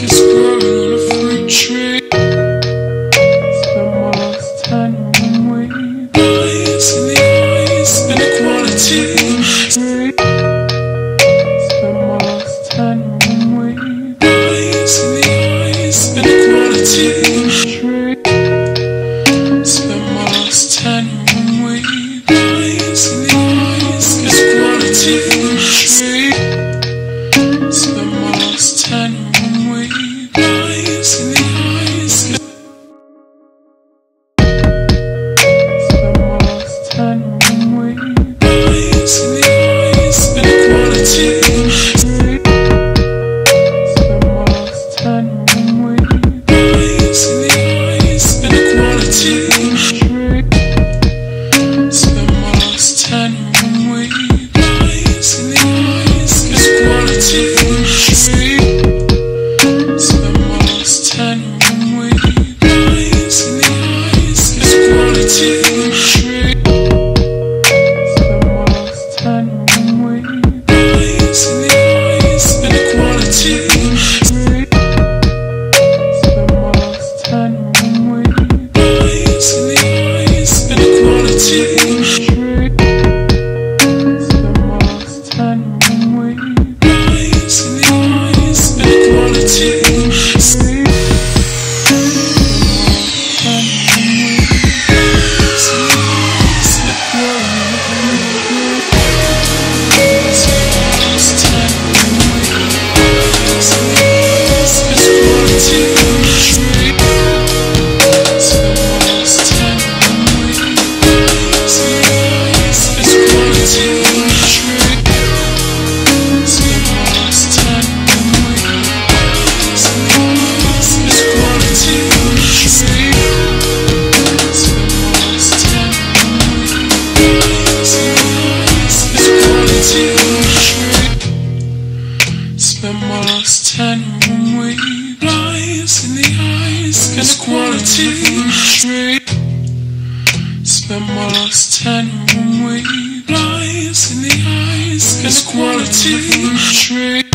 growing on a fruit tree. Spend my last time on weed. Lies in the eyes, inequality. Spend my last time on weed. Lies in the eyes, inequality. Spend my last time on weed. Lies in the eyes, inequality. Spend my last time on weed. Lies in the eyes. Spend my last time on weed. Lies in the eyes. Inequality. Spend my last time on weed. Lies in the eyes. Inequality. Spend my last time on weed. Lies in the eyes. Inequality. Spend my last time on weed. Lies in the eyes. Inequality. Spend my last time on weed. Lies in the eyes. Inequality. Spend my last time on weed. Lies in the eyes. Inequality. Spend my last time on weed. Lies in the eyes. Inequality. Spend my last time on weed. Lies in the eyes, inequality. Spend my last time on weed. Lies in the eyes, inequality.